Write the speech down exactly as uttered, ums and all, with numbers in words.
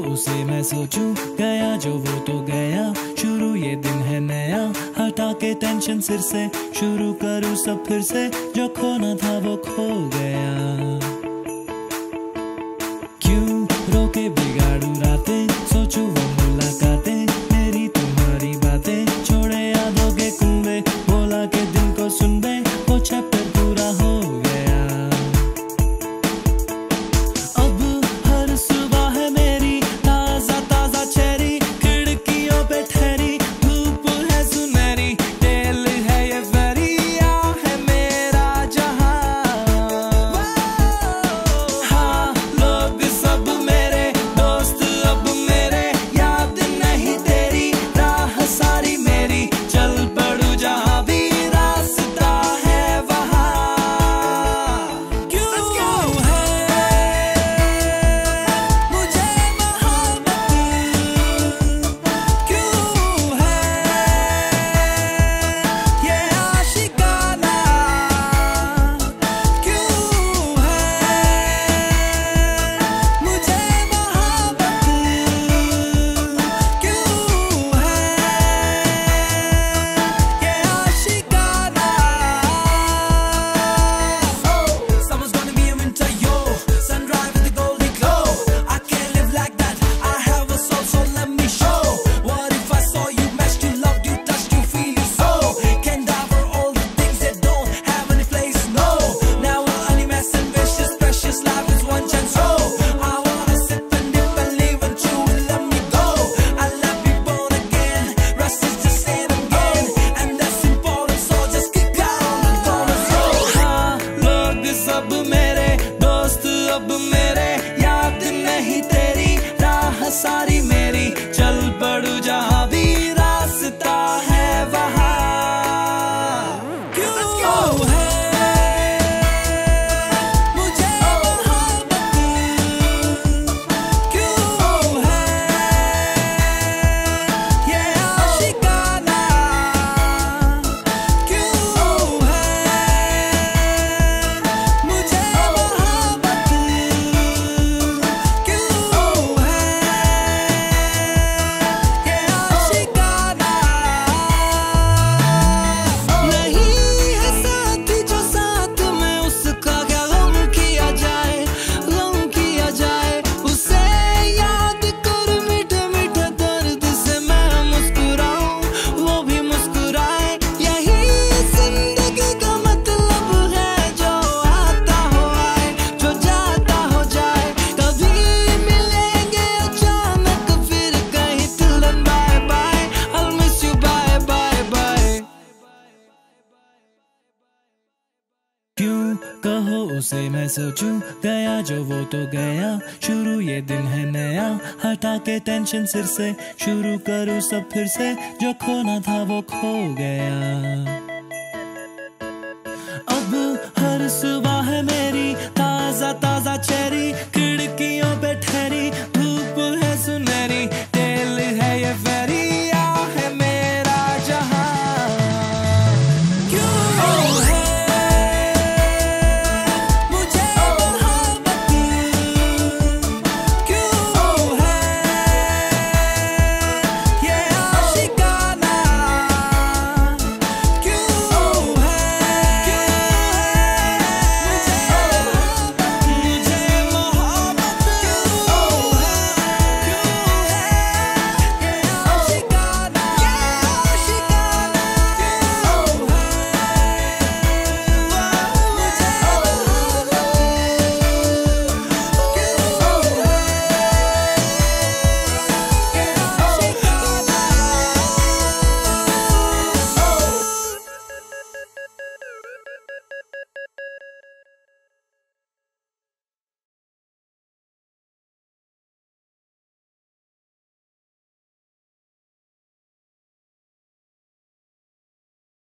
उसे मैं सोचूं, गया जो वो तो गया, शुरू ये दिन है नया, हटा के टेंशन सिर से, शुरू करूं सब फिर से, जो खोना था वो खो गया। क्यों रोके बिगाड़ू रातें, सोचूं वो मुलाकातें, मेरी तुम्हारी बातें, छोड़े यादों के कुंबे, बोला के दिल को सुन बे, वो चैप्टर पूरा हो गया। अब हर सुबह है मेरी ताजा ताजा चेरी, खिड़कियों पे ठहरी धूप है सुनहरी, तेल है ये फरिया है मेरा जहां। हाँ लोग सब मेरे दोस्त अब मेरे, याद नहीं तेरी राह सारी मेरी, चल पड़ू जहां भी रास्ता है वहां। क्यों है मुझे मोहब्बत, क्यों है ये आशिकाना, क्यों है मुझे मोहब्बत, क्यों है ये आशिकाना। Oh, summer's gonna be a winter, yo. Sunrise with the golden glow. I can't live like that. I have a soul, so let me show. What if I saw you, matched you, loved you, touched you, feel you so? Can die for all the things that don't have any place, no. Now only mess and wishes, precious life is one chance, so I wanna sip and dip and leave and you will let me go. I love be born again, rest is just saying again, and that's important, so just keep on and gonna throw. हाँ लोग सब मेरे दोस्त अब मेरे, याद नहीं तेरी राह सारी मेरी, चल पड़ू जहां भी रास्ता है वहां। क्यों है मुझे मोहब्बत, क्यों है ये आशिकाना, क्यों है मुझे मोहब्बत, क्यों है ये आशिकाना। नहीं है साथी जो साथ में, उसका क्या गम किया जाए, गम किया जाए, उसे याद कर मीठे मीठे दर्द से मैं मुस्कुराऊं, वो भी मुस्कुराए, यही जिंदगी का मतलब है, जो आता हो आए, जो जाता हो जाए, कभी मिलेंगे अचानक फिर कहीं, till then bye bye, I'll miss you, bye bye bye। क्यों कहो उसे मैं सोचूं, गया जो वो तो गया, शुरू ये दिन है नया, हटा के टेंशन सिर से, शुरू करूं सब फिर से, जो खोना था वो खो गया।